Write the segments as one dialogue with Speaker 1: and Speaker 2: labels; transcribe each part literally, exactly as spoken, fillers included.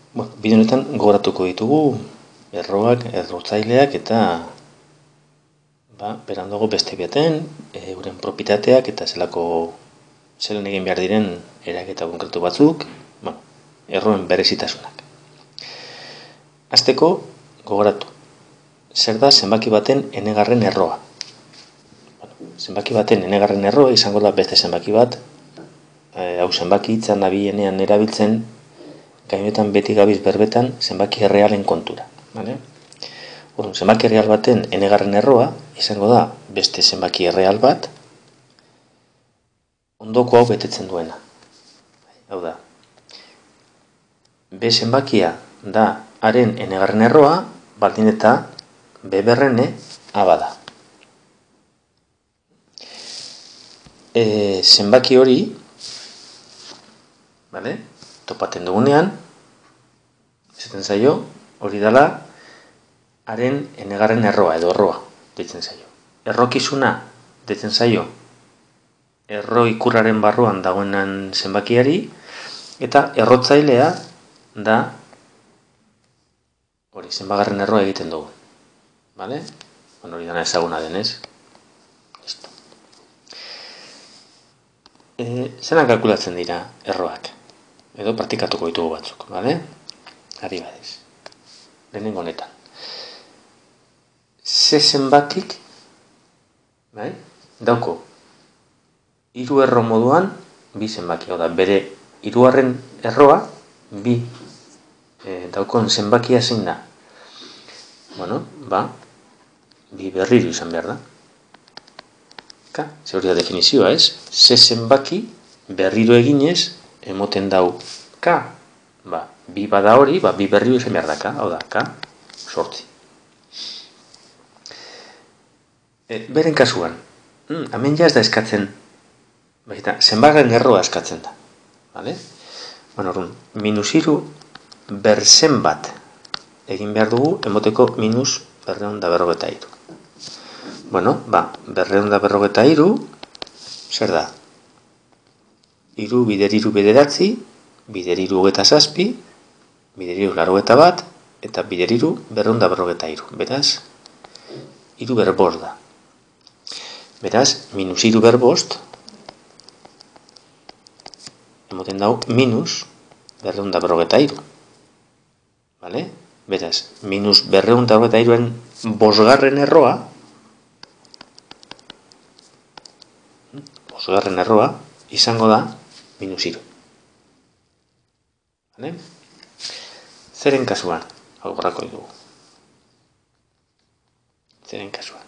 Speaker 1: Bueno, bide honetan gogoratuko ditugu erroak, errotzaileak eta ba, berandago beste biaten, euren propietateak eta zelako zelan egin behar diren eraketa konkretu batzuk, bueno, erroen berezitasunak. Hasteko gogoratu. Zer da zenbaki baten enegarren erroa? Bueno, zenbaki baten enegarren erroa izango da beste zenbaki bat, e, hau zenbaki hitzan nabienean erabiltzen, gainetan beti gabiz berbetan zenbaki errealen kontura. Vale? Orduan, zenbaki erreal baten enegarren erroa izango da beste zenbaki erreal bat ondoko hau betetzen duena. Hau da, B zenbakia da haren enegarren erroa, baldin eta B berrene A bada. E, zenbaki hori, vale? Topaten dugunean, esaten zaio, hori dela haren enegarren erroa edo erroa deitzen zaio. Errokizuna deitzen zaio erro ikurraren barruan dagoenan zenbakiari, eta errotzailea da hori zenbagarren erroa egiten dugu. Vale? Bueno, hori dana ezaguna denez. Listo. E, zelan kalkulatzen dira erroak? Edo praktikatuko ditugu batzuk, vale? Ari badez. Lehenengo honetan. Ze zenbakik, bai? Dauko, hiru erro moduan, bi zenbaki, da, bere hirugarren erroa, bi e, daukon zenbakia zein da. Bueno, ba, bi berriro izan behar da. Ka, ze hori da definizioa, ez? Ze zenbaki berriro eginez, emoten dau K, ba, bi bada hori, ba, bi berriro izan behar da K, hau da, K, sortzi. E, beren kasuan, hmm, hemen ja ez da eskatzen, baita, zenbagarren erroa eskatzen da, vale? Bueno, orduan, minus hiru berzen bat egin behar dugu, emoteko minus berreun da berrogeta hiru. Bueno, ba, berreun da berrogeta hiru, zer da? Hiru bider hiru bederatzi, bider hiru hogeta zazpi, bider hiru larogeta bat, eta bider hiru berreun da berrogeta hiru. Beraz, hiru berbost da. Beraz, minus hiru berbost, emoten dau minus berreun da berrogeta hiru. Vale? Beraz, minus berreun da berrogeta hiruen bosgarren erroa, bosgarren erroa, izango da minus hiru. Vale? Zeren kasuan, hau gorrako dugu. Zeren kasuan.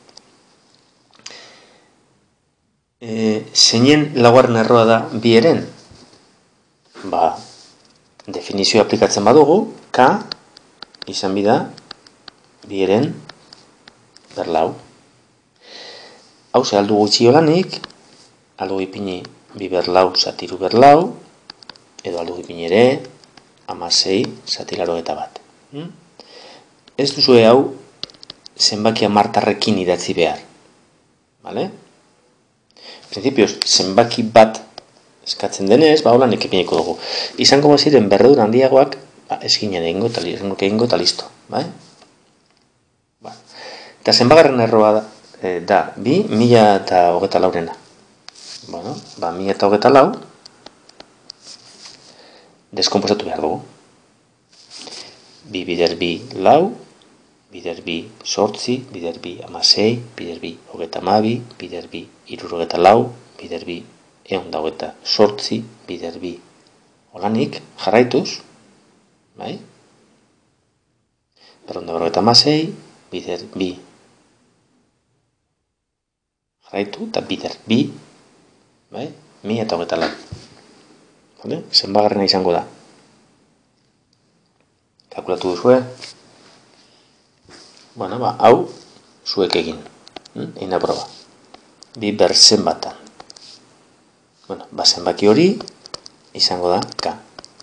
Speaker 1: E, zeinen laugarren erroa da bi eren? Ba, definizio aplikatzen badugu, K izan bida bi eren berlau. Hau ze aldu gutxi olanik, aldu ipini bi berlau zatiru berlau, edo aldu ipini ere, amasei zatilaro eta bat. Hmm? Ez duzue hau zenbakia martarrekin idatzi behar. Vale? Principios, zenbaki bat eskatzen denez, ba, hola nik ipiniko dugu. Izango baziren berredur handiagoak, ba, ez ginen egingo eta egingo eta listo. Bai? Ba. Eta zenbagarren erroa da, e, da bi, mila eta hogeta laurena. Bueno, ba, mila eta hogeta lau, deskomposatu behar dugu. Bi bider bi lau, bider bi sortzi, bider bi amasei, bider bi hogeta amabi, bider bi hirurogeta lau, bider bi ehun da hogeta sortzi, bider bi olanik jarraituz, bai? Berrehun da berrogeta hamasei, bider bi jarraitu, eta bider bi, bai? Mila eta hogeta lau. Vale? Zenbagarrena izango da. Kalkulatu duzue. Bueno, ba, hau zuek egin. Hmm? Eina proba. Bi berzen batan. Bueno, ba, zenbaki hori izango da K.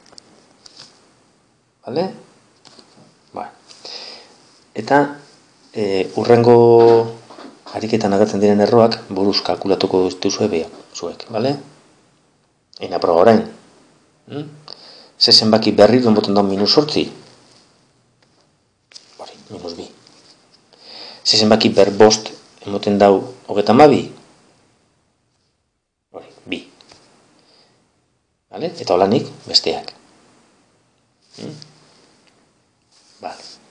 Speaker 1: Vale? Ba. Eta e, urrengo ariketan agatzen diren erroak buruz kalkulatuko duzue beha, zuek, vale? Eina proba orain. Hmm? ze zenbaki berriro emoten daun minus sortzi? Hori, minus bi. Ze zenbaki ber bost emoten dau hogeta amabi? Hori, bi. Vale? Eta holanik besteak. Hmm? Vale.